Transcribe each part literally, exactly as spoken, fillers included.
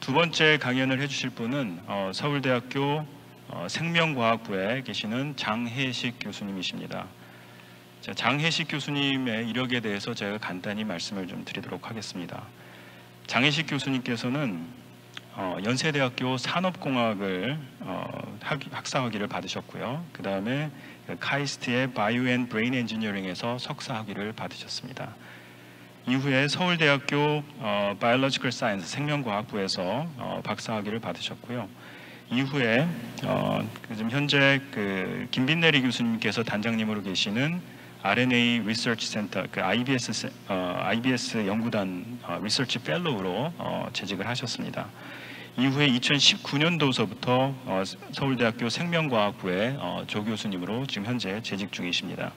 두 번째 강연을 해주실 분은 어, 서울대학교 어, 생명과학부에 계시는 장혜식 교수님이십니다. 자, 장혜식 교수님의 이력에 대해서 제가 간단히 말씀을 좀 드리도록 하겠습니다. 장혜식 교수님께서는 어, 연세대학교 산업공학을 어, 학, 학사학위를 받으셨고요. 그 다음에 카이스트의 바이오 앤 브레인 엔지니어링에서 석사학위를 받으셨습니다. 이후에 서울대학교 어, 바이올로지컬 사이언스 생명과학부에서 어, 박사학위를 받으셨고요. 이후에 어, 지금 현재 그 김빈내리 교수님께서 단장님으로 계시는 알엔에이 리서치 센터, 그 아이비에스 어, 아이비에스 연구단 어, 리서치 펠로우로 어, 재직을 하셨습니다. 이후에 이천십구 년도서부터 어, 서울대학교 생명과학부의 어, 조 교수님으로 지금 현재 재직 중이십니다.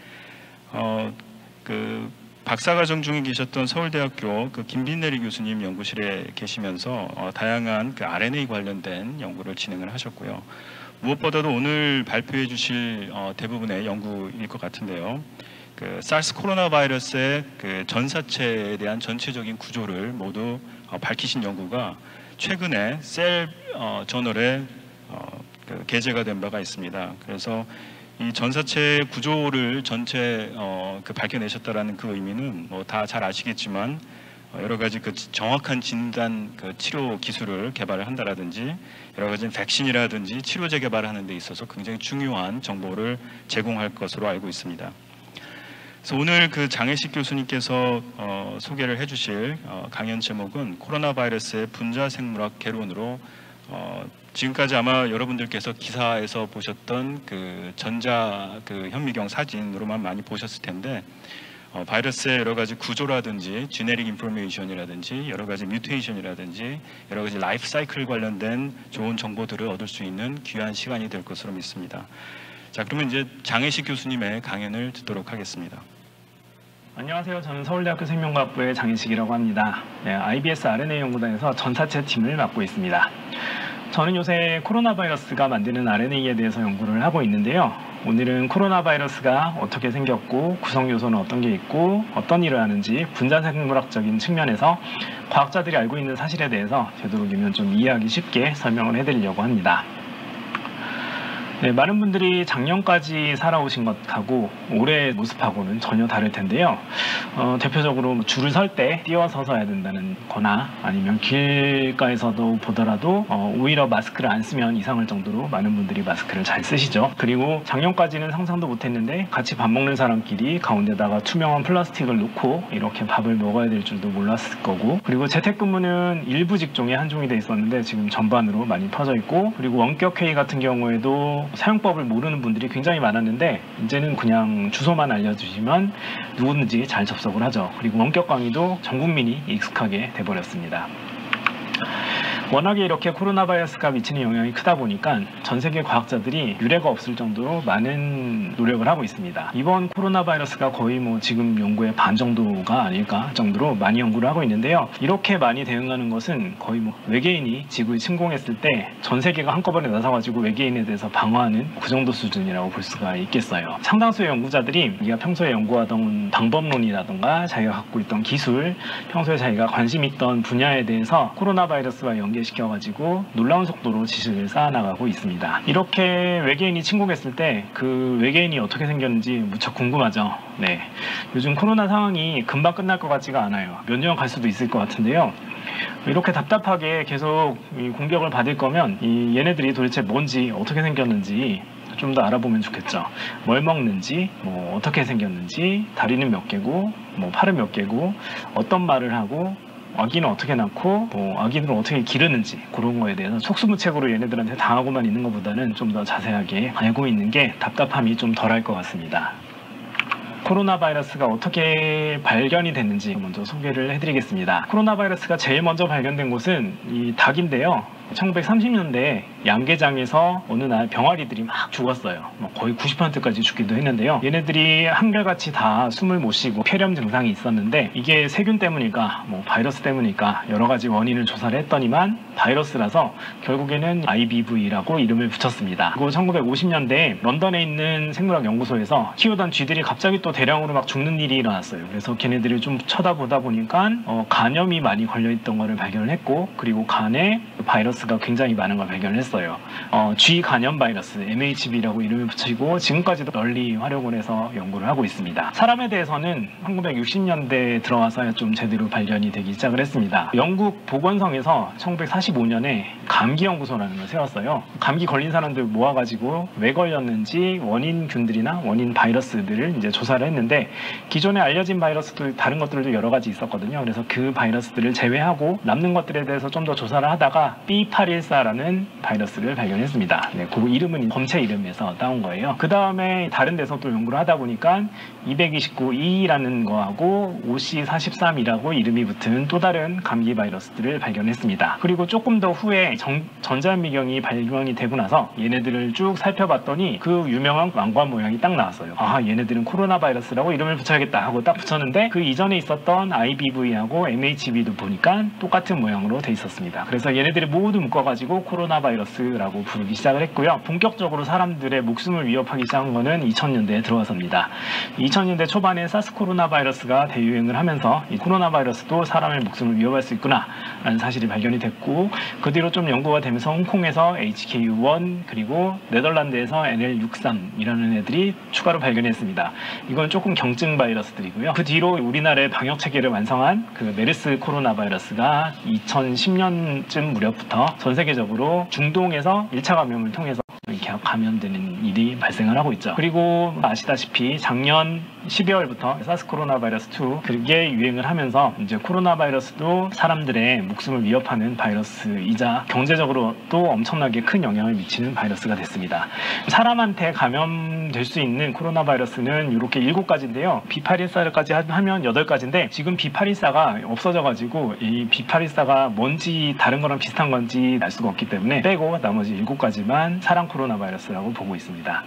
어, 그 박사과정 중에 계셨던 서울대학교 그 김빈내리 교수님 연구실에 계시면서 어, 다양한 그 알엔에이 관련된 연구를 진행을 하셨고요. 무엇보다도 오늘 발표해 주실 어, 대부분의 연구일 것 같은데요. 그 사르스 코로나 바이러스의 그 전사체에 대한 전체적인 구조를 모두 어, 밝히신 연구가 최근에 셀 어, 저널에 어, 그 게재가 된 바가 있습니다. 그래서 이 전사체 구조를 전체 어, 그 밝혀내셨다라는 그 의미는 뭐 다 잘 아시겠지만 어, 여러 가지 그 정확한 진단 그 치료 기술을 개발을 한다라든지 여러 가지 백신이라든지 치료제 개발을 하는 데 있어서 굉장히 중요한 정보를 제공할 것으로 알고 있습니다. 그래서 오늘 그 장혜식 교수님께서 어, 소개를 해주실 어, 강연 제목은 코로나 바이러스의 분자 생물학 개론으로 어, 지금까지 아마 여러분들께서 기사에서 보셨던 그 전자 그 현미경 사진으로만 많이 보셨을 텐데 어, 바이러스의 여러 가지 구조라든지 지네릭 인포메이션이라든지 여러 가지 뮤테이션이라든지 여러 가지 라이프 사이클 관련된 좋은 정보들을 얻을 수 있는 귀한 시간이 될 것으로 믿습니다. 자, 그러면 이제 장혜식 교수님의 강연을 듣도록 하겠습니다. 안녕하세요. 저는 서울대학교 생명과학부의 장혜식이라고 합니다. 네, 아이비에스 알엔에이 연구단에서 전사체 팀을 맡고 있습니다. 저는 요새 코로나 바이러스가 만드는 알엔에이에 대해서 연구를 하고 있는데요. 오늘은 코로나 바이러스가 어떻게 생겼고 구성 요소는 어떤 게 있고 어떤 일을 하는지 분자생물학적인 측면에서 과학자들이 알고 있는 사실에 대해서 되도록이면 좀 이해하기 쉽게 설명을 해드리려고 합니다. 네, 많은 분들이 작년까지 살아오신 것하고 올해의 모습하고는 전혀 다를 텐데요. 어, 대표적으로 줄을 설 때 뛰어서서 해야 된다는 거나 아니면 길가에서도 보더라도 어, 오히려 마스크를 안 쓰면 이상할 정도로 많은 분들이 마스크를 잘 쓰시죠. 그리고 작년까지는 상상도 못했는데 같이 밥 먹는 사람끼리 가운데다가 투명한 플라스틱을 놓고 이렇게 밥을 먹어야 될 줄도 몰랐을 거고, 그리고 재택근무는 일부 직종에 한정이 돼 있었는데 지금 전반으로 많이 퍼져 있고, 그리고 원격회의 같은 경우에도 사용법을 모르는 분들이 굉장히 많았는데 이제는 그냥 주소만 알려주시면 누구든지 잘 접속을 하죠. 그리고 원격 강의도 전 국민이 익숙하게 돼버렸습니다. 워낙에 이렇게 코로나 바이러스가 미치는 영향이 크다 보니까 전 세계 과학자들이 유례가 없을 정도로 많은 노력을 하고 있습니다. 이번 코로나 바이러스가 거의 뭐 지금 연구의 반 정도가 아닐까 정도로 많이 연구를 하고 있는데요. 이렇게 많이 대응하는 것은 거의 뭐 외계인이 지구에 침공했을 때 전 세계가 한꺼번에 나서가지고 외계인에 대해서 방어하는 그 정도 수준이라고 볼 수가 있겠어요. 상당수의 연구자들이 우리가 평소에 연구하던 방법론이라던가 자기가 갖고 있던 기술, 평소에 자기가 관심 있던 분야에 대해서 코로나 바이러스와 연계 시켜가지고 놀라운 속도로 지식을 쌓아나가고 있습니다. 이렇게 외계인이 침공했을 때 그 외계인이 어떻게 생겼는지 무척 궁금하죠. 네, 요즘 코로나 상황이 금방 끝날 것 같지가 않아요. 몇 년 갈 수도 있을 것 같은데요. 이렇게 답답하게 계속 이 공격을 받을 거면 이 얘네들이 도대체 뭔지 어떻게 생겼는지 좀 더 알아보면 좋겠죠. 뭘 먹는지, 뭐 어떻게 생겼는지, 다리는 몇 개고, 뭐 팔은 몇 개고, 어떤 말을 하고, 아기는 어떻게 낳고 뭐 아기들은 어떻게 기르는지 그런 거에 대해서 속수무책으로 얘네들한테 당하고만 있는 것보다는 좀 더 자세하게 알고 있는 게 답답함이 좀 덜할 것 같습니다. 코로나 바이러스가 어떻게 발견이 됐는지 먼저 소개를 해드리겠습니다. 코로나 바이러스가 제일 먼저 발견된 곳은 이 닭인데요. 천구백삼십 년대 양계장에서 어느 날 병아리들이 막 죽었어요. 뭐 거의 구십 퍼센트까지 죽기도 했는데요. 얘네들이 한결같이 다 숨을 못 쉬고 폐렴 증상이 있었는데 이게 세균 때문일까 뭐 바이러스 때문일까 여러 가지 원인을 조사를 했더니만 바이러스라서 결국에는 아이비브이라고 이름을 붙였습니다. 그리고 천구백오십 년대에 런던에 있는 생물학 연구소에서 키우던 쥐들이 갑자기 또 대량으로 막 죽는 일이 일어났어요. 그래서 걔네들을 좀 쳐다보다 보니까 어, 간염이 많이 걸려있던 거를 발견을 했고 그리고 간에 바이러스가 굉장히 많은 걸 발견을 했어요. 어, 쥐 간염 바이러스 엠에이치비라고 이름을 붙이고 지금까지도 널리 활용을 해서 연구를 하고 있습니다. 사람에 대해서는 천구백육십 년대에 들어와서 좀 제대로 발견이 되기 시작을 했습니다. 영국 보건성에서 천구백사십오 년에 감기연구소라는 걸 세웠어요. 감기 걸린 사람들 모아가지고 왜 걸렸는지 원인균들이나 원인 바이러스들을 이제 조사를 했는데 기존에 알려진 바이러스들 다른 것들도 여러 가지 있었거든요. 그래서 그 바이러스들을 제외하고 남는 것들에 대해서 좀 더 조사를 하다가 비 팔일사라는 바이러스를 발견했습니다. 네, 그 이름은 검체 이름에서 따온 거예요. 그 다음에 다른 데서 또 연구를 하다 보니까 이백이십구 이라는 거하고 오씨 사십삼이라고 이름이 붙은 또 다른 감기 바이러스들을 발견했습니다. 그리고 조금 더 후에 정, 전자현미경이 발명이 되고 나서 얘네들을 쭉 살펴봤더니 그 유명한 왕관 모양이 딱 나왔어요. 아, 얘네들은 코로나 바이러스라고 이름을 붙여야겠다 하고 딱 붙였는데 그 이전에 있었던 아이비브이하고 엠에이치비도 보니까 똑같은 모양으로 돼 있었습니다. 그래서 얘네들이 모두 묶어가지고 코로나 바이러스라고 부르기 시작을 했고요. 본격적으로 사람들의 목숨을 위협하기 시작한 거는 이천 년대에 들어와서입니다. 이천 년대 초반에 사스 코로나 바이러스가 대유행을 하면서 이 코로나 바이러스도 사람의 목숨을 위협할 수 있구나 라는 사실이 발견이 됐고 그 뒤로 좀 연구가 되면서 홍콩에서 에이치케이유 원 그리고 네덜란드에서 엔엘 육십삼이라는 애들이 추가로 발견했습니다. 이건 조금 경증 바이러스들이고요. 그 뒤로 우리나라의 방역 체계를 완성한 그 메르스 코로나 바이러스가 이천십 년쯤 무렵부터 전 세계적으로 중동에서 일 차 감염을 통해서 이렇게 감염되는 일이 발생을 하고 있죠. 그리고 아시다시피 작년 십이월부터 사스 코로나 바이러스 투 그게 유행을 하면서 이제 코로나 바이러스도 사람들의 목숨을 위협하는 바이러스이자 경제적으로 또 엄청나게 큰 영향을 미치는 바이러스가 됐습니다. 사람한테 감염될 수 있는 코로나 바이러스는 이렇게 일곱 가지인데요. 비 팔일사까지 하면 여덟 가지인데 지금 비 팔일사가 없어져가지고 이 비 팔일사가 뭔지 다른 거랑 비슷한 건지 알 수가 없기 때문에 빼고 나머지 일곱 가지만 사람 코로나 바이러스라고 보고 있습니다.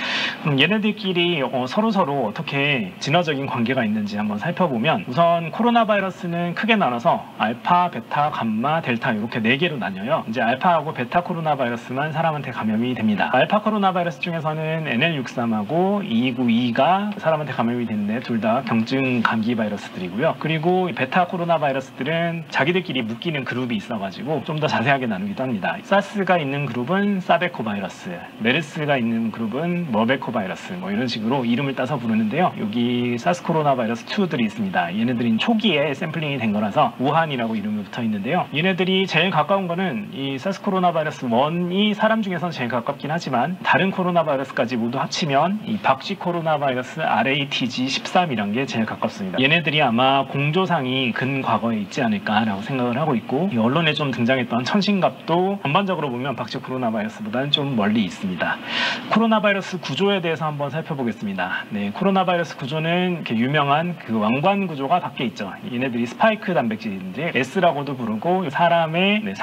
그럼 얘네들끼리 어, 서로서로 어떻게 진화적인 관계가 있는지 한번 살펴보면 우선 코로나 바이러스는 크게 나눠서 알파, 베타, 감마, 델타 이렇게 네 개로 나뉘어요. 이제 알파하고 베타 코로나 바이러스만 사람한테 감염이 됩니다. 알파 코로나 바이러스 중에서는 엔엘 육십삼하고 이이구이가 사람한테 감염이 되는데 둘 다 경증 감기 바이러스들이고요. 그리고 베타 코로나 바이러스들은 자기들끼리 묶이는 그룹이 있어가지고 좀 더 자세하게 나누기도 합니다. 사스가 있는 그룹은 사베코 바이러스, 메르스가 있는 그룹은 머베코 바이러스 뭐 이런 식으로 이름을 따서 부르는데요. 여기 사스 코로나 바이러스 투들이 있습니다. 얘네들이 초기에 샘플링이 된 거라서 우한이라고 이름이 붙어 있는데요. 얘네들이 제일 가까운 거는 이 사스 코로나 바이러스 원이 사람 중에서는 제일 가깝긴 하지만 다른 코로나 바이러스까지 모두 합치면 이 박쥐 코로나 바이러스 알에이티지 십삼이란 게 제일 가깝습니다. 얘네들이 아마 공조상이 근 과거에 있지 않을까라고 생각을 하고 있고 이 언론에 좀 등장했던 천신갑도 전반적으로 보면 박쥐 코로나 바이러스보다는 좀 멀리 있습니다. 코로나 바이러스 구조에 대해서 한번 살펴보겠습니다. 네, 코로나 바이러스 구조는 이렇게 유명한 그 왕관 구조가 밖에 있죠. 얘네들이 스파이크 단백질인데 S라고도 부르고 사람의 네,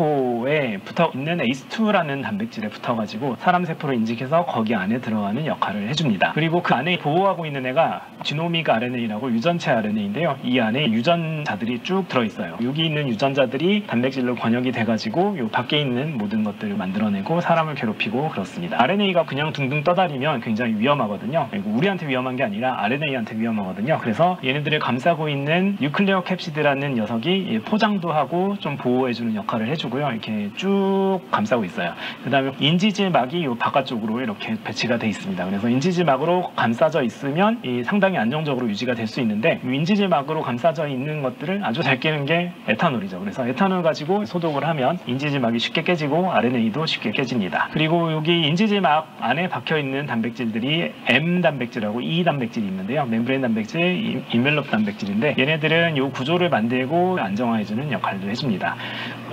상피세포에 붙어 있는 에이스 투라는 단백질에 붙어가지고 사람 세포를 인식해서 거기 안에 들어가는 역할을 해줍니다. 그리고 그 안에 보호하고 있는 애가 지노믹 알엔에이라고 유전체 알엔에이인데요. 이 안에 유전자들이 쭉 들어있어요. 여기 있는 유전자들이 단백질로 번역이 돼가지고 이 밖에 있는 모든 것들을 만들어내고 사람을 괴롭히고 그렇습니다. 알엔에이가 그냥 둥둥 떠다니면 굉장히 위험하거든요. 그리고 우리한테 위험한 게 아니라 알엔에이한테 위험하거든요. 그래서 얘네들을 감싸고 있는 뉴클레어 캡시드라는 녀석이 포장도 하고 좀 보호해주는 역할을 해주고요. 이렇게 쭉 감싸고 있어요. 그 다음에 인지질막이 이 바깥쪽으로 이렇게 배치가 돼 있습니다. 그래서 인지질막으로 감싸져 있으면 이 상당히 안정적으로 유지가 될 수 있는데 인지질막으로 감싸져 있는 것들을 아주 잘 깨는 게 에탄올이죠. 그래서 에탄올 가지고 소독을 하면 인지질막이 쉽게 깨지고 알엔에이도 쉽게 깨집니다. 그리고 여기 인지질막 안에 박혀있는 단백질들이 M 단백질하고 E 단백질이 있는데요. 멤브레인 단백질, 인멜롭 단백질인데 얘네들은 이 구조를 만들고 안정화해주는 역할도 해줍니다.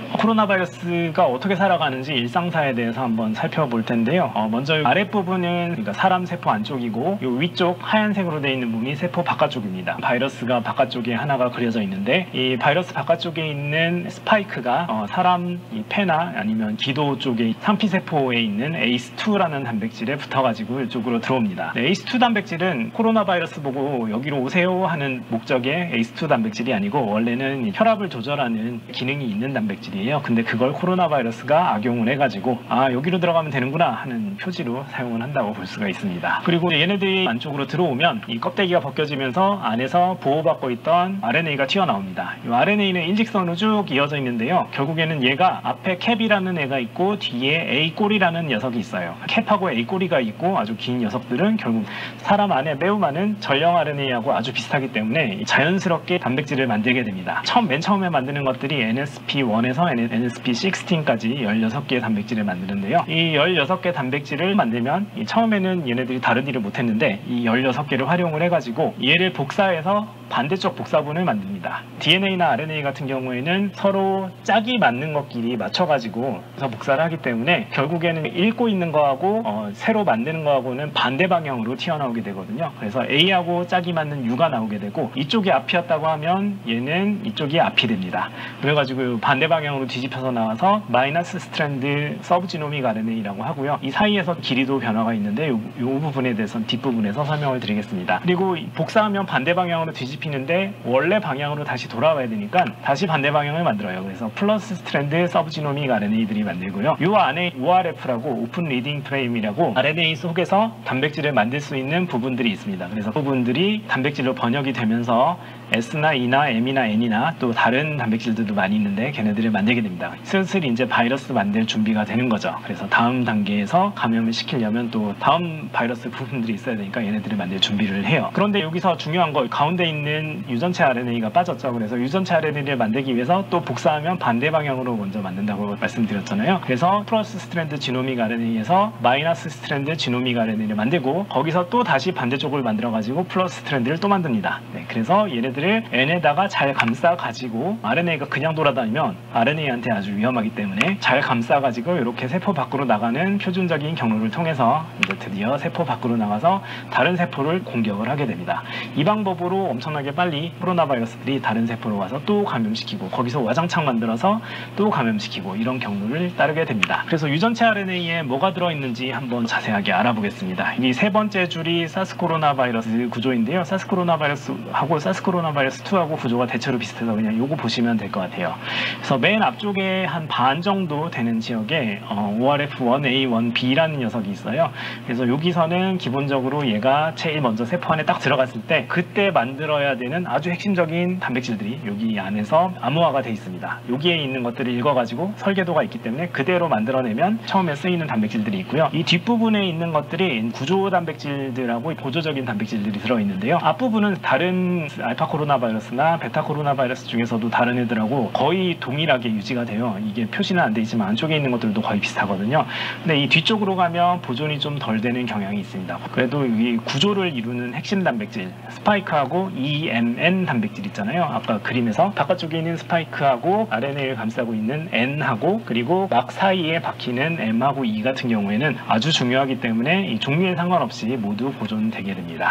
코로나 바이러스가 어떻게 살아가는지 일상사에 대해서 한번 살펴볼 텐데요. 어, 먼저 아랫부분은 그러니까 사람 세포 안쪽이고 이 위쪽 하얀색으로 되어 있는 부분이 세포 바깥쪽입니다. 바이러스가 바깥쪽에 하나가 그려져 있는데 이 바이러스 바깥쪽에 있는 스파이크가 어, 사람 이 폐나 아니면 기도 쪽에 상피세포에 있는 에이스 투라는 단백질에 붙어가지고 이쪽으로 들어옵니다. 네, 에이스 투 단백질은 코로나 바이러스 보고 여기로 오세요 하는 목적의 에이스 투 단백질이 아니고 원래는 혈압을 조절하는 기능이 있는 단백질이에요. 근데 그걸 코로나 바이러스가 악용을 해가지고 아 여기로 들어가면 되는구나 하는 표지로 사용을 한다고 볼 수가 있습니다. 그리고 얘네들이 안쪽으로 들어오면 이 껍데기가 벗겨지면서 안에서 보호받고 있던 알엔에이가 튀어나옵니다. 이 알엔에이는 일직선으로 쭉 이어져 있는데요. 결국에는 얘가 앞에 캡이라는 애가 있고 뒤에 A 꼬리라는 녀석이 있어요. 캡하고 A 꼬리가 있고 아주 긴 녀석들은 결국 사람 안에 매우 많은 전령 알엔에이하고 아주 비슷하기 때문에 자연스럽게 단백질을 만들게 됩니다. 처음 맨 처음에 만드는 것들이 엔에스피 원에서 엔에스피 십육까지 열여섯 개의 단백질을 만드는데요. 이 열여섯 개 단백질을 만들면 처음에는 얘네들이 다른 일을 못했는데 이 열여섯 개를 활용을 해가지고 얘를 복사해서 반대쪽 복사본을 만듭니다. 디엔에이나 알엔에이 같은 경우에는 서로 짝이 맞는 것끼리 맞춰가지고 그래서 복사를 하기 때문에 결국에는 읽고 있는 거하고 어, 새로 만드는 거하고는 반대 방향으로 튀어나오게 되거든요. 그래서 A하고 짝이 맞는 U가 나오게 되고 이쪽이 앞이었다고 하면 얘는 이쪽이 앞이 됩니다. 그래가지고 반대 방향으로 뒤집혀서 나와서 마이너스 스트랜드 서브지노믹 알엔에이라고 하고요. 이 사이에서 길이도 변화가 있는데 이 부분에 대해서는 뒷부분에서 설명을 드리겠습니다. 그리고 복사하면 반대 방향으로 뒤집 피는데 원래 방향으로 다시 돌아와야 되니까 다시 반대 방향을 만들어요. 그래서 플러스 스트랜드 서브지노믹 알엔에이들이 만들고요. 이 안에 오알에프라고 오픈 리딩 프레임이라고 알엔에이 속에서 단백질을 만들 수 있는 부분들이 있습니다. 그래서 부분들이 단백질로 번역이 되면서 S나 E나 M이나 N이나 또 다른 단백질들도 많이 있는데 걔네들을 만들게 됩니다. 슬슬 이제 바이러스 만들 준비가 되는 거죠. 그래서 다음 단계에서 감염을 시키려면 또 다음 바이러스 부분들이 있어야 되니까 얘네들을 만들 준비를 해요. 그런데 여기서 중요한 거 가운데 있는 유전체 알엔에이가 빠졌죠. 그래서 유전체 알엔에이를 만들기 위해서 또 복사하면 반대 방향으로 먼저 만든다고 말씀드렸잖아요. 그래서 플러스 스트랜드 지노믹 알엔에이에서 마이너스 스트랜드 지노믹 알엔에이를 만들고 거기서 또 다시 반대쪽을 만들어 가지고 플러스 스트랜드를 또 만듭니다. 네, 그래서 얘네들을 N에다가 잘 감싸 가지고 알엔에이가 그냥 돌아다니면 알엔에이한테 아주 위험하기 때문에 잘 감싸 가지고 이렇게 세포 밖으로 나가는 표준적인 경로를 통해서 이제 드디어 세포 밖으로 나가서 다른 세포를 공격을 하게 됩니다. 이 방법으로 엄청나게 빨리 코로나 바이러스들이 다른 세포로 와서 또 감염시키고 거기서 와장창 만들어서 또 감염시키고 이런 경로를 따르게 됩니다. 그래서 유전체 알엔에이에 뭐가 들어있는지 한번 자세하게 알아보겠습니다. 이 세 번째 줄이 사스 코로나 바이러스 구조인데요. 사스 코로나 바이러스하고 사스 코로나 바이러스 투하고 구조가 대체로 비슷해서 그냥 요거 보시면 될 것 같아요. 그래서 맨 앞쪽에 한 반 정도 되는 지역에 어, 오알에프 원 에이 원 비라는 녀석이 있어요. 그래서 여기서는 기본적으로 얘가 제일 먼저 세포 안에 딱 들어갔을 때 그때 만들어야 되는 아주 핵심적인 단백질들이 여기 안에서 암호화가 되어 있습니다. 여기에 있는 것들을 읽어가지고 설계도가 있기 때문에 그대로 만들어내면 처음에 쓰이는 단백질들이 있고요. 이 뒷부분에 있는 것들이 구조 단백질들하고 보조적인 단백질들이 들어있는데요. 앞부분은 다른 알파 코로나 바이러스나 베타 코로나 바이러스 중에서도 다른 애들하고 거의 동일하게 유지가 돼요. 이게 표시는 안 돼 있지만 안쪽에 있는 것들도 거의 비슷하거든요. 근데 이 뒤쪽으로 가면 보존이 좀 덜 되는 경향이 있습니다. 그래도 이 구조를 이루는 핵심 단백질 스파이크하고 이엠엔 단백질 있잖아요. 아까 그림에서 바깥쪽에 있는 스파이크하고 알엔에이를 감싸고 있는 N하고 그리고 막 사이에 박히는 M하고 E 같은 경우에는 아주 중요하기 때문에 이 종류에 상관없이 모두 보존되게 됩니다.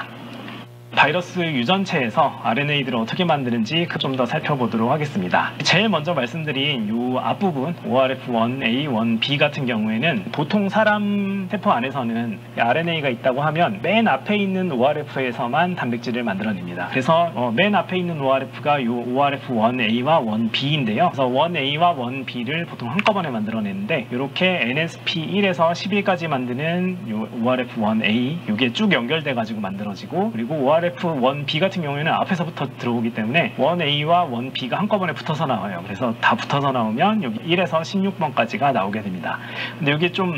바이러스 유전체에서 알엔에이들을 어떻게 만드는지 좀 더 살펴보도록 하겠습니다. 제일 먼저 말씀드린 이 앞부분 오알에프 원 에이 원 비 같은 경우에는 보통 사람 세포 안에서는 알엔에이가 있다고 하면 맨 앞에 있는 오알에프에서만 단백질을 만들어냅니다. 그래서 어, 맨 앞에 있는 오알에프가 이 오알에프 원 에이와 원 비인데요. 그래서 원 에이와 원 비를 보통 한꺼번에 만들어내는데 이렇게 엔에스피 일에서 십일까지 만드는 이 오알에프 원 에이 이게 쭉 연결돼 가지고 만들어지고 그리고 오알에프 원 비 같은 경우에는 앞에서부터 들어오기 때문에 원 에이와 원 비가 한꺼번에 붙어서 나와요. 그래서 다 붙어서 나오면 여기 일에서 십육 번까지가 나오게 됩니다. 근데 여기 좀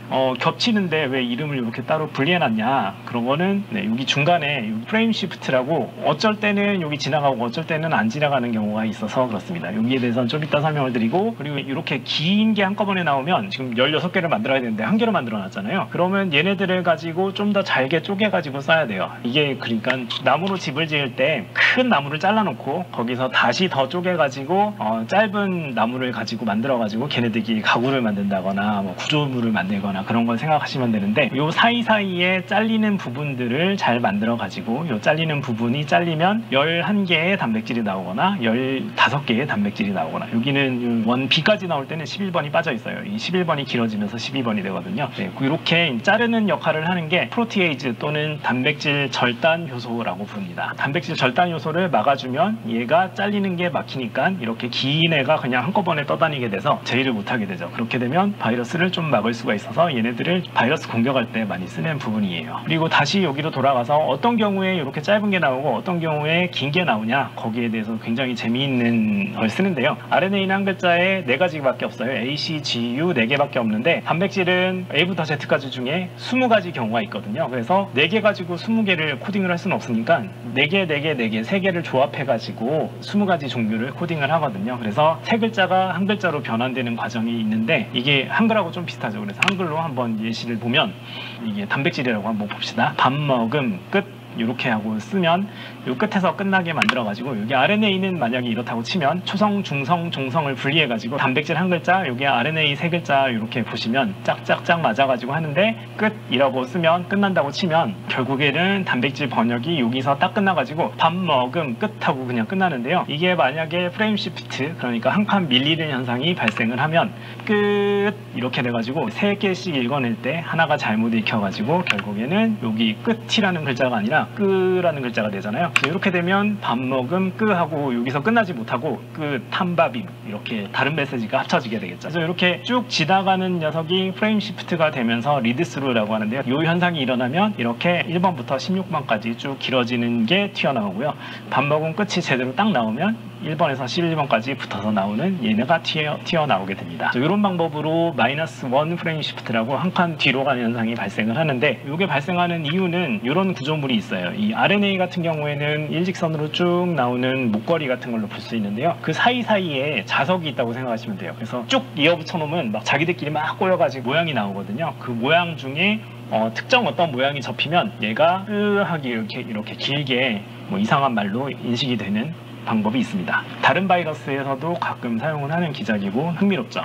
어, 겹치는데 왜 이름을 이렇게 따로 분리해놨냐? 그런 거는 네, 여기 중간에 프레임 시프트라고 어쩔 때는 여기 지나가고 어쩔 때는 안 지나가는 경우가 있어서 그렇습니다. 여기에 대해서는 좀 이따 설명을 드리고, 그리고 이렇게 긴 게 한꺼번에 나오면 지금 열여섯 개를 만들어야 되는데 한 개로 만들어 놨잖아요. 그러면 얘네들을 가지고 좀 더 잘게 쪼개가지고 써야 돼요. 이게 그러니까 나무로 집을 지을 때 큰 나무를 잘라놓고 거기서 다시 더 쪼개가지고 어, 짧은 나무를 가지고 만들어가지고 걔네들끼리 가구를 만든다거나 뭐 구조물을 만들거나 그런 걸 생각하시면 되는데, 요 사이사이에 잘리는 부분들을 잘 만들어가지고 요 잘리는 부분이 잘리면 열한 개의 단백질이 나오거나 열다섯 개의 단백질이 나오거나, 여기는 원 B까지 나올 때는 십일 번이 빠져 있어요. 이 십일 번이 길어지면서 십이 번이 되거든요. 네, 이렇게 자르는 역할을 하는 게 프로티에이즈 또는 단백질 절단 효소라고 부릅니다. 단백질 절단 효소를 막아주면 얘가 잘리는 게 막히니까 이렇게 긴 애가 그냥 한꺼번에 떠다니게 돼서 제의를 못하게 되죠. 그렇게 되면 바이러스를 좀 막을 수가 있어서 얘네들을 바이러스 공격할 때 많이 쓰는 부분이에요. 그리고 다시 여기로 돌아가서 어떤 경우에 이렇게 짧은 게 나오고 어떤 경우에 긴 게 나오냐, 거기에 대해서 굉장히 재미있는 걸 쓰는데요. 알엔에이는 한 글자에 네 가지밖에 없어요. A, C, G, U 네 개밖에 없는데 단백질은 A부터 Z까지 중에 스무 가지 경우가 있거든요. 그래서 네 개 가지고 스무 개를 코딩을 할 수는 없으니까 네 개, 네 개, 네 개, 세 개를 조합해가지고 스무 가지 종류를 코딩을 하거든요. 그래서 세 글자가 한 글자로 변환되는 과정이 있는데, 이게 한글하고 좀 비슷하죠. 그래서 한글로 한번 예시를 보면, 이게 단백질이라고 한번 봅시다. 밥 먹음 끝 이렇게 하고 쓰면 이 끝에서 끝나게 만들어가지고, 여기 알엔에이는 만약에 이렇다고 치면 초성, 중성, 종성을 분리해가지고 단백질 한 글자, 여기 알엔에이 세 글자 이렇게 보시면 짝짝짝 맞아가지고 하는데, 끝이라고 쓰면 끝난다고 치면 결국에는 단백질 번역이 여기서 딱 끝나가지고 밥 먹음 끝하고 그냥 끝나는데요. 이게 만약에 프레임 시프트, 그러니까 한 칸 밀리는 현상이 발생을 하면 끝 이렇게 돼가지고 세 개씩 읽어낼 때 하나가 잘못 읽혀가지고 결국에는 여기 끝이라는 글자가 아니라 끄라는 글자가 되잖아요. 이렇게 되면 밥 먹음 끄 하고 여기서 끝나지 못하고 끝 탐밥임 이렇게 다른 메시지가 합쳐지게 되겠죠. 그래서 이렇게 쭉 지나가는 녀석이 프레임 시프트가 되면서 리드스루라고 하는데요. 이 현상이 일어나면 이렇게 일 번부터 십육 번까지 쭉 길어지는 게 튀어나오고요. 밥 먹음 끝이 제대로 딱 나오면 일 번에서 십일 번까지 붙어서 나오는 얘네가 튀어, 튀어나오게 됩니다. 이런 방법으로 마이너스 원 프레임 시프트라고 한 칸 뒤로 가는 현상이 발생을 하는데, 이게 발생하는 이유는 이런 구조물이 있어요. 이 알엔에이 같은 경우에는 일직선으로 쭉 나오는 목걸이 같은 걸로 볼 수 있는데요. 그 사이사이에 자석이 있다고 생각하시면 돼요. 그래서 쭉 이어붙여 놓으면 막 자기들끼리 막 꼬여가지고 모양이 나오거든요. 그 모양 중에 어, 특정 어떤 모양이 접히면 얘가 으하게 이렇게 이렇게 길게 뭐 이상한 말로 인식이 되는 방법이 있습니다. 다른 바이러스에서도 가끔 사용을 하는 기작이고 흥미롭죠.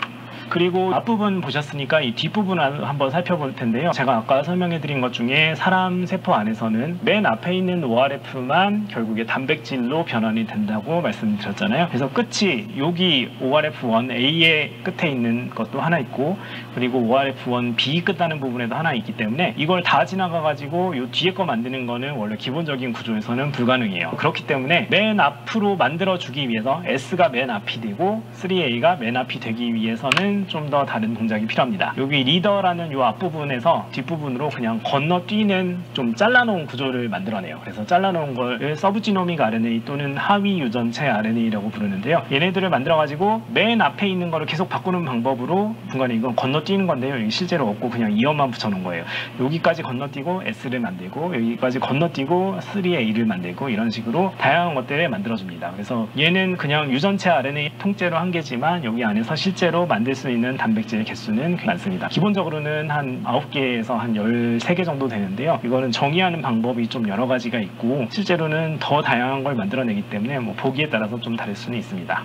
그리고 앞부분 보셨으니까 이 뒷부분을 한번 살펴볼 텐데요. 제가 아까 설명해드린 것 중에 사람 세포 안에서는 맨 앞에 있는 오알에프만 결국에 단백질로 변환이 된다고 말씀드렸잖아요. 그래서 끝이 여기 오알에프 원 에이의 끝에 있는 것도 하나 있고, 그리고 오알에프 원 비 끝나는 부분에도 하나 있기 때문에 이걸 다 지나가가지고 이 뒤에 거 만드는 거는 원래 기본적인 구조에서는 불가능해요. 그렇기 때문에 맨 앞으로 만들어주기 위해서 S가 맨 앞이 되고 쓰리 에이가 맨 앞이 되기 위해서는 좀 더 다른 동작이 필요합니다. 여기 리더라는 이 앞부분에서 뒷부분으로 그냥 건너뛰는 좀 잘라놓은 구조를 만들어내요. 그래서 잘라놓은 걸 서브지노믹 알엔에이 또는 하위 유전체 알엔에이라고 부르는데요. 얘네들을 만들어가지고 맨 앞에 있는 거를 계속 바꾸는 방법으로, 중간에 이건 건너뛰는 건데요. 여기 실제로 없고 그냥 이어만 붙여놓은 거예요. 여기까지 건너뛰고 S를 만들고, 여기까지 건너뛰고 쓰리 에이를 만들고, 이런 식으로 다양한 것들을 만들어줍니다. 그래서 얘는 그냥 유전체 알엔에이 통째로 한 개지만 여기 안에서 실제로 만들 수 있는 단백질 개수는 꽤 많습니다. 기본적으로는 한 아홉 개에서 한 열세 개 정도 되는데요. 이거는 정의하는 방법이 좀 여러 가지가 있고 실제로는 더 다양한 걸 만들어내기 때문에 뭐 보기에 따라서 좀 다를 수는 있습니다.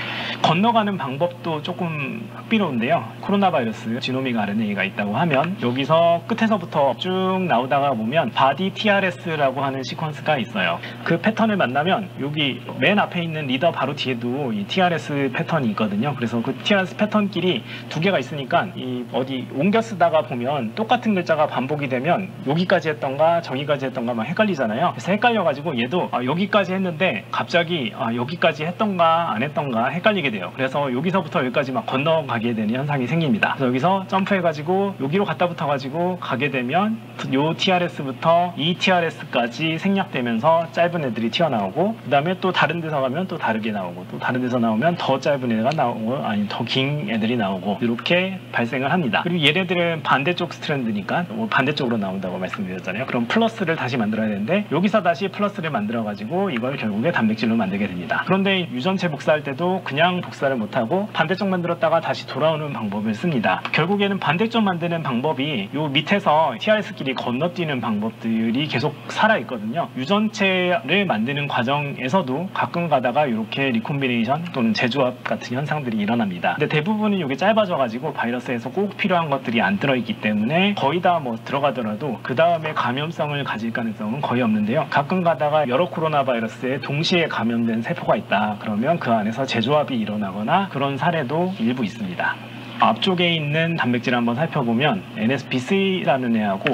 건너가는 방법도 조금 흥미로운데요. 코로나 바이러스 지노믹 알엔에이가 있다고 하면 여기서 끝에서부터 쭉 나오다가 보면 바디 티알에스라고 하는 시퀀스가 있어요. 그 패턴을 만나면 여기 맨 앞에 있는 리더 바로 뒤에도 이 티알에스 패턴이 있거든요. 그래서 그 티알에스 패턴끼리 두 개가 있으니까 이 어디 옮겨 쓰다가 보면 똑같은 글자가 반복이 되면 여기까지 했던가 저기까지 했던가 막 헷갈리잖아요. 그래서 헷갈려가지고 얘도 아, 여기까지 했는데 갑자기 아, 여기까지 했던가 안 했던가 헷갈리게 돼요. 그래서 여기서부터 여기까지 막 건너가게 되는 현상이 생깁니다. 그래서 여기서 점프해가지고 여기로 갖다 붙어가지고 가게 되면 요 티알에스부터 이 티알에스까지 생략되면서 짧은 애들이 튀어나오고, 그 다음에 또 다른 데서 가면 또 다르게 나오고, 또 다른 데서 나오면 더 짧은 애가 나오고, 아니 더 긴 애들이 나오고, 이렇게 발생을 합니다. 그리고 얘네들은 반대쪽 스트랜드니까 뭐 반대쪽으로 나온다고 말씀드렸잖아요. 그럼 플러스를 다시 만들어야 되는데 여기서 다시 플러스를 만들어가지고 이걸 결국에 단백질로 만들게 됩니다. 그런데 유전체 복사할 때도 그냥 복사를 못하고 반대쪽 만들었다가 다시 돌아오는 방법을 씁니다. 결국에는 반대쪽 만드는 방법이 요 밑에서 티알에스끼리 건너뛰는 방법들이 계속 살아있거든요. 유전체를 만드는 과정에서도 가끔 가다가 이렇게 리콤비네이션 또는 재조합 같은 현상들이 일어납니다. 근데 대부분은 이게 짧아져가지고 바이러스에서 꼭 필요한 것들이 안 들어있기 때문에 거의 다 뭐 들어가더라도 그 다음에 감염성을 가질 가능성은 거의 없는데요. 가끔 가다가 여러 코로나 바이러스에 동시에 감염된 세포가 있다 그러면 그 안에서 재조합이 일어나거나 그런 사례도 일부 있습니다. 앞쪽에 있는 단백질을 한번 살펴보면 엔에스피 쓰리라는 애하고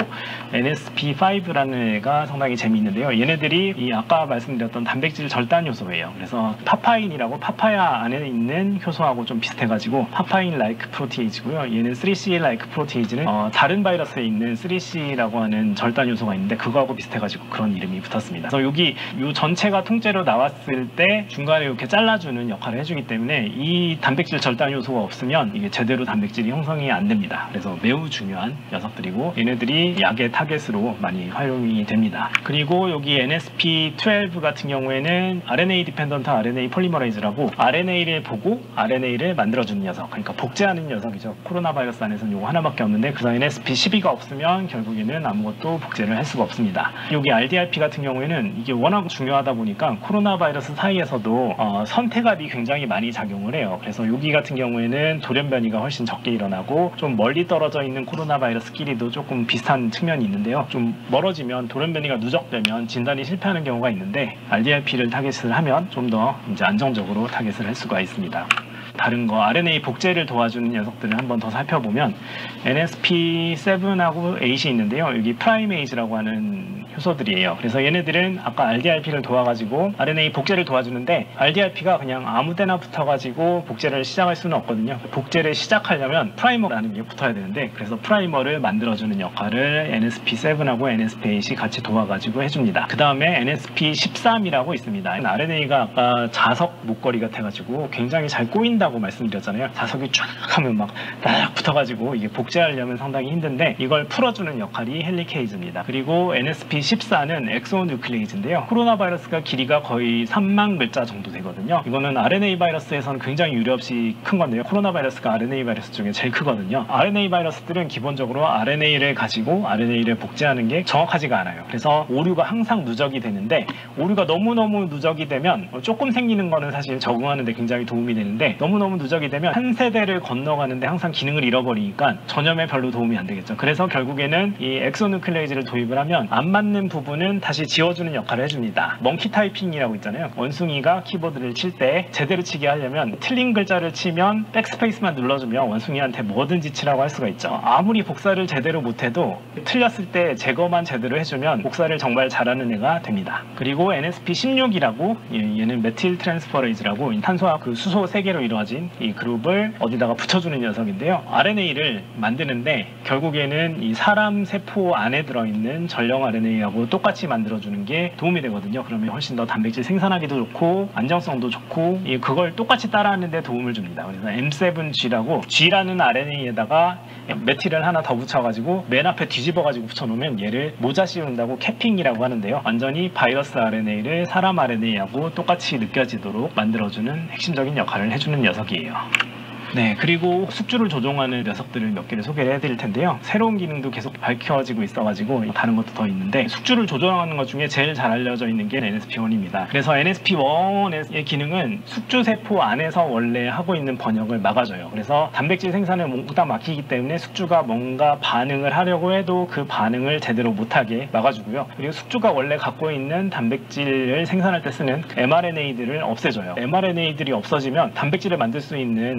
엔에스피 파이브라는 애가 상당히 재미있는데요. 얘네들이 이 아까 말씀드렸던 단백질 절단 효소예요. 그래서 파파인이라고 파파야 안에 있는 효소하고 좀 비슷해가지고 파파인 라이크 프로테이즈고요. 얘는 쓰리 씨 라이크 프로테이즈는 어, 다른 바이러스에 있는 쓰리 씨라고 하는 절단 효소가 있는데 그거하고 비슷해가지고 그런 이름이 붙었습니다. 그래서 여기 이 전체가 통째로 나왔을 때 중간에 이렇게 잘라주는 역할을 해주기 때문에 이 단백질 절단 효소가 없으면 이게 제대로 제대로 단백질이 형성이 안 됩니다. 그래서 매우 중요한 녀석들이고 얘네들이 약의 타겟으로 많이 활용이 됩니다. 그리고 여기 엔에스피 트웰브 같은 경우에는 알엔에이 디펜던트 알엔에이 폴리머레이즈라고 알엔에이를 보고 알엔에이를 만들어주는 녀석, 그러니까 복제하는 녀석이죠. 코로나 바이러스 안에서는 이거 하나밖에 없는데 그 엔에스피 십이가 없으면 결국에는 아무것도 복제를 할 수가 없습니다. 여기 알디알피 같은 경우에는 이게 워낙 중요하다 보니까 코로나 바이러스 사이에서도 어, 선택압이 굉장히 많이 작용을 해요. 그래서 여기 같은 경우에는 돌연변이가 훨씬 적게 일어나고 좀 멀리 떨어져 있는 코로나 바이러스끼리도 조금 비슷한 측면이 있는데요. 좀 멀어지면 돌연변이가 누적되면 진단이 실패하는 경우가 있는데 알디알피를 타겟을 하면 좀 더 이제 안정적으로 타겟을 할 수가 있습니다. 다른 거 알엔에이 복제를 도와주는 녀석들을 한번 더 살펴보면 엔에스피 세븐하고 에잇이 있는데요. 여기 프라이메이즈라고 하는 효소들이에요. 그래서 얘네들은 아까 알디알피를 도와가지고 알엔에이 복제를 도와주는데 알디알피가 그냥 아무 데나 붙어가지고 복제를 시작할 수는 없거든요. 복제를 시작하려면 프라이머라는 게 붙어야 되는데 그래서 프라이머를 만들어주는 역할을 엔에스피 세븐하고 엔에스피 에잇이 같이 도와가지고 해줍니다. 그 다음에 엔에스피 십삼이라고 있습니다. 알엔에이가 아까 자석 목걸이 같아가지고 굉장히 잘 꼬인다고 말씀드렸잖아요. 자석이 쫙 하면 막 딱 붙어가지고 이게 복제하려면 상당히 힘든데 이걸 풀어주는 역할이 헬리케이즈입니다. 그리고 엔에스피 십사는 엑소뉴클레이즈인데요. 코로나 바이러스가 길이가 거의 삼만 글자 정도 되거든요. 이거는 알엔에이 바이러스에서는 굉장히 유례없이 큰 건데요. 코로나 바이러스가 알엔에이 바이러스 중에 제일 크거든요. 알엔에이 바이러스들은 기본적으로 알엔에이를 가지고 알엔에이를 복제하는 게 정확하지가 않아요. 그래서 오류가 항상 누적이 되는데 오류가 너무너무 누적이 되면 조금 생기는 거는 사실 적응하는 데 굉장히 도움이 되는데 너무너무 누적이 되면 한 세대를 건너가는데 항상 기능을 잃어버리니까 전염에 별로 도움이 안 되겠죠. 그래서 결국에는 이 엑소누클레이즈를 도입을 하면 안 맞는 부분은 다시 지워주는 역할을 해줍니다. 멍키 타이핑이라고 있잖아요. 원숭이가 키보드를 칠 때 제대로 치게 하려면 틀린 글자를 치면 백스페이스만 눌러주면 원숭이한테 뭐든지 치라고 할 수가 있죠. 아무리 복사를 제대로 못해도 틀렸을 때 제거만 제대로 해주면 복사를 정말 잘하는 애가 됩니다. 그리고 엔에스피 십육이라고 얘는 메틸 트랜스퍼레이즈라고 탄소와 그 수소 세 개로 이루어진 이 그룹을 어디다가 붙여주는 녀석인데요. 알엔에이를 만드는데 결국에는 이 사람 세포 안에 들어있는 전령 알엔에이하고 똑같이 만들어주는 게 도움이 되거든요. 그러면 훨씬 더 단백질 생산하기도 좋고 안정성도 좋고 그걸 똑같이 따라하는 데 도움을 줍니다. 그래서 엠 세븐 지라고 G라는 알엔에이에다가 메틸을 하나 더 붙여가지고 맨 앞에 뒤집어가지고 붙여놓으면 얘를 모자 씌운다고 캐핑이라고 하는데요. 완전히 바이러스 알엔에이를 사람 알엔에이하고 똑같이 느껴지도록 만들어주는 핵심적인 역할을 해주는 녀석이에요. 네, 그리고 숙주를 조종하는 녀석들을 몇 개를 소개를 해드릴 텐데요. 새로운 기능도 계속 밝혀지고 있어가지고 다른 것도 더 있는데 숙주를 조종하는 것 중에 제일 잘 알려져 있는 게 엔에스피 원입니다. 그래서 엔에스피 원의 기능은 숙주 세포 안에서 원래 하고 있는 번역을 막아줘요. 그래서 단백질 생산을 몽땅 막히기 때문에 숙주가 뭔가 반응을 하려고 해도 그 반응을 제대로 못하게 막아주고요. 그리고 숙주가 원래 갖고 있는 단백질을 생산할 때 쓰는 엠알엔에이들을 없애줘요. 엠알엔에이들이 없어지면 단백질을 만들 수 있는 설계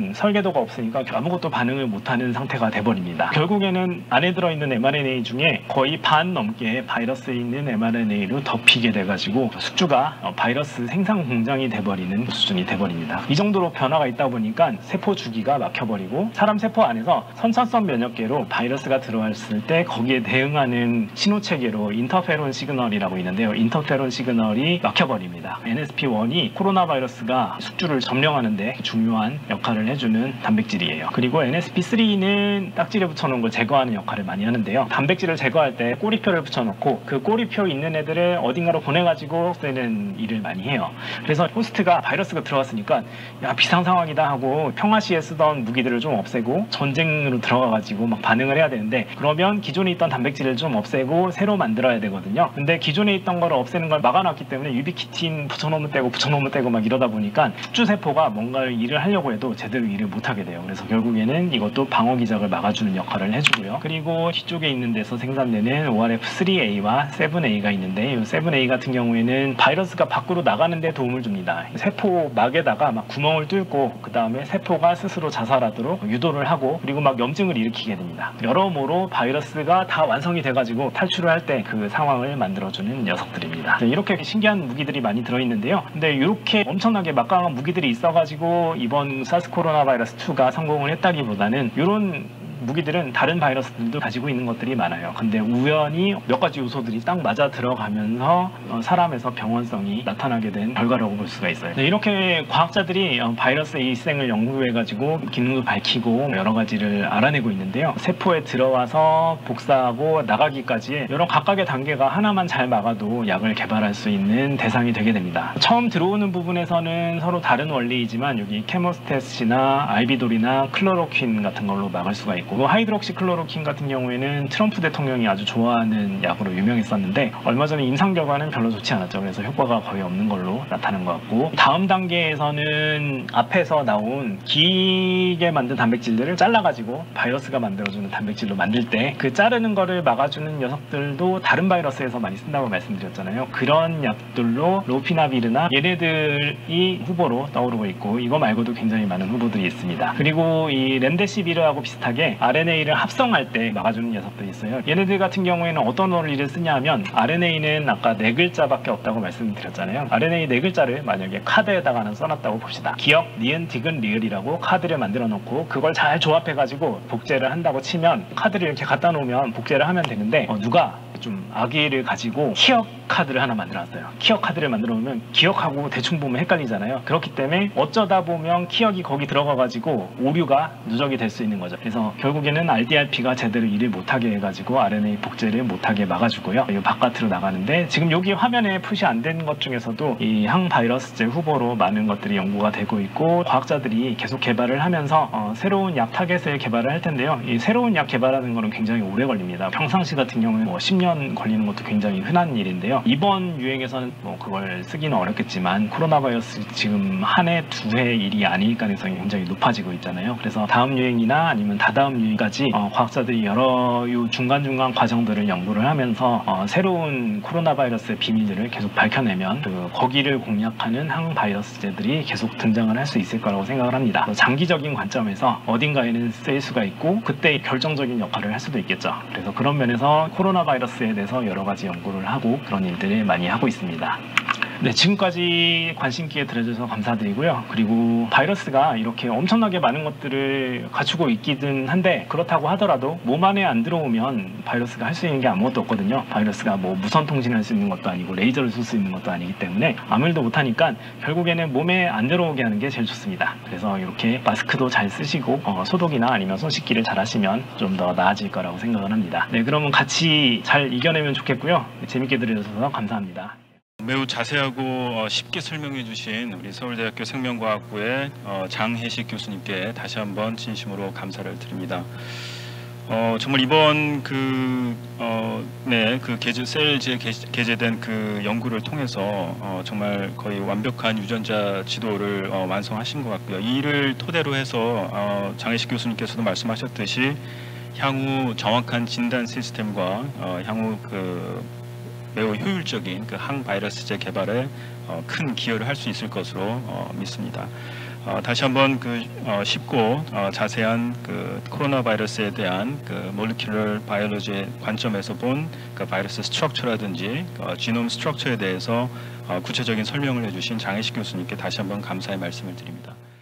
신뢰도가 없으니까 아무것도 반응을 못하는 상태가 돼버립니다. 결국에는 안에 들어있는 엠알엔에이 중에 거의 반 넘게 바이러스에 있는 엠알엔에이로 덮이게 돼가지고 숙주가 바이러스 생산 공장이 돼버리는 수준이 돼버립니다. 이 정도로 변화가 있다 보니까 세포 주기가 막혀버리고 사람 세포 안에서 선천성 면역계로 바이러스가 들어왔을 때 거기에 대응하는 신호체계로 인터페론 시그널이라고 있는데요. 인터페론 시그널이 막혀버립니다. 엔에스피원이 코로나 바이러스가 숙주를 점령하는 데 중요한 역할을 해주는 단백질이에요. 그리고 엔에스피쓰리는 딱지를 붙여놓은 걸 제거하는 역할을 많이 하는데요. 단백질을 제거할 때 꼬리표를 붙여놓고 그 꼬리표 있는 애들을 어딘가로 보내가지고 쓰는 일을 많이 해요. 그래서 호스트가 바이러스가 들어왔으니까 야 비상 상황이다 하고 평화시에 쓰던 무기들을 좀 없애고 전쟁으로 들어가가지고 막 반응을 해야 되는데 그러면 기존에 있던 단백질을 좀 없애고 새로 만들어야 되거든요. 근데 기존에 있던 거를 없애는 걸 막아놨기 때문에 유비키틴 붙여놓으면 떼고 붙여놓으면 떼고 막 이러다 보니까 숙주세포가 뭔가 일을 하려고 해도 제대로 일을 못하게 돼요. 그래서 결국에는 이것도 방어기작을 막아주는 역할을 해주고요. 그리고 뒤쪽에 있는 데서 생산되는 오알에프 쓰리 에이와 세븐 에이가 있는데 이 세븐 에이 같은 경우에는 바이러스가 밖으로 나가는 데 도움을 줍니다. 세포 막에다가 막 구멍을 뚫고 그 다음에 세포가 스스로 자살하도록 유도를 하고 그리고 막 염증을 일으키게 됩니다. 여러모로 바이러스가 다 완성이 돼가지고 탈출을 할 때 그 상황을 만들어주는 녀석들입니다. 이렇게 신기한 무기들이 많이 들어있는데요. 근데 이렇게 엄청나게 막강한 무기들이 있어가지고 이번 사스 코로나 바이러스 투가 성공을 했다기보다는 이런 무기들은 다른 바이러스들도 가지고 있는 것들이 많아요. 근데 우연히 몇 가지 요소들이 딱 맞아 들어가면서 사람에서 병원성이 나타나게 된 결과라고 볼 수가 있어요. 네, 이렇게 과학자들이 바이러스의 일생을 연구해가지고 기능을 밝히고 여러 가지를 알아내고 있는데요. 세포에 들어와서 복사하고 나가기까지 이런 각각의 단계가 하나만 잘 막아도 약을 개발할 수 있는 대상이 되게 됩니다. 처음 들어오는 부분에서는 서로 다른 원리이지만 여기 케모스테스나 아이비돌이나 클로로퀸 같은 걸로 막을 수가 있고 하이드록시클로로킨 같은 경우에는 트럼프 대통령이 아주 좋아하는 약으로 유명했었는데 얼마 전에 임상 결과는 별로 좋지 않았죠. 그래서 효과가 거의 없는 걸로 나타난 것 같고 다음 단계에서는 앞에서 나온 길게 만든 단백질들을 잘라가지고 바이러스가 만들어주는 단백질로 만들 때 그 자르는 거를 막아주는 녀석들도 다른 바이러스에서 많이 쓴다고 말씀드렸잖아요. 그런 약들로 로피나비르나 얘네들이 후보로 떠오르고 있고 이거 말고도 굉장히 많은 후보들이 있습니다. 그리고 이 렘데시비르하고 비슷하게 알엔에이를 합성할 때 막아주는 녀석들이 있어요. 얘네들 같은 경우에는 어떤 원리를 쓰냐 하면 알엔에이는 아까 네 글자밖에 없다고 말씀드렸잖아요. 알엔에이 네 글자를 만약에 카드에다가 하나 써놨다고 봅시다. 기억, 니은, 디귿, 리을이라고 카드를 만들어 놓고 그걸 잘 조합해가지고 복제를 한다고 치면 카드를 이렇게 갖다 놓으면 복제를 하면 되는데 어, 누가 좀 악의를 가지고 기억 카드를 하나 만들어놨어요. 기억 카드를 만들어 놓으면 기억하고 대충 보면 헷갈리잖아요. 그렇기 때문에 어쩌다 보면 기억이 거기 들어가가지고 오류가 누적이 될 수 있는 거죠. 그래서 결국에는 알디알피가 제대로 일을 못하게 해가지고 알엔에이 복제를 못하게 막아주고요. 이 바깥으로 나가는데 지금 여기 화면에 푸시 안 된 것 중에서도 이 항바이러스제 후보로 많은 것들이 연구가 되고 있고 과학자들이 계속 개발을 하면서 어, 새로운 약 타겟을 개발을 할 텐데요. 이 새로운 약 개발하는 거는 굉장히 오래 걸립니다. 평상시 같은 경우는 뭐 십 년 걸리는 것도 굉장히 흔한 일인데요. 이번 유행에서는 뭐 그걸 쓰기는 어렵겠지만 코로나 바이러스 지금 한 해, 두 해 일이 아닐 가능성이 굉장히 높아지고 있잖아요. 그래서 다음 유행이나 아니면 다다음 유행까지 어, 과학자들이 여러 요 중간중간 과정들을 연구를 하면서 어, 새로운 코로나 바이러스의 비밀들을 계속 밝혀내면 그 거기를 공략하는 항바이러스제들이 계속 등장을 할 수 있을 거라고 생각을 합니다. 장기적인 관점에서 어딘가에는 쓰일 수가 있고 그때 결정적인 역할을 할 수도 있겠죠. 그래서 그런 면에서 코로나 바이러스에 대해서 여러 가지 연구를 하고 그런 일들을 많이 하고 있습니다. 네, 지금까지 관심 있게 들어주셔서 감사드리고요. 그리고 바이러스가 이렇게 엄청나게 많은 것들을 갖추고 있기는 한데 그렇다고 하더라도 몸 안에 안 들어오면 바이러스가 할 수 있는 게 아무것도 없거든요. 바이러스가 뭐 무선 통신할 수 있는 것도 아니고 레이저를 쏠 수 있는 것도 아니기 때문에 아무 일도 못하니까 결국에는 몸에 안 들어오게 하는 게 제일 좋습니다. 그래서 이렇게 마스크도 잘 쓰시고 어, 소독이나 아니면 손 씻기를 잘 하시면 좀 더 나아질 거라고 생각을 합니다. 네, 그러면 같이 잘 이겨내면 좋겠고요. 재밌게 들어주셔서 감사합니다. 매우 자세하고 쉽게 설명해 주신 우리 서울대학교 생명과학부의 장혜식 교수님께 다시 한번 진심으로 감사를 드립니다. 어, 정말 이번 그, 어, 네, 그 개제, 셀즈에 게재된 그 연구를 통해서 어, 정말 거의 완벽한 유전자 지도를 어, 완성하신 것 같고요. 이를 토대로 해서 어, 장혜식 교수님께서도 말씀하셨듯이 향후 정확한 진단 시스템과 어, 향후 그 매우 효율적인 그 항바이러스제 개발에 어, 큰 기여를 할 수 있을 것으로 어, 믿습니다. 어, 다시 한번 그 어, 쉽고 어, 자세한 그 코로나 바이러스에 대한 그 몰리큘러 바이올로지의 관점에서 본 그 바이러스 스트럭처라든지 어, 지놈 스트럭처에 대해서 어, 구체적인 설명을 해주신 장혜식 교수님께 다시 한번 감사의 말씀을 드립니다.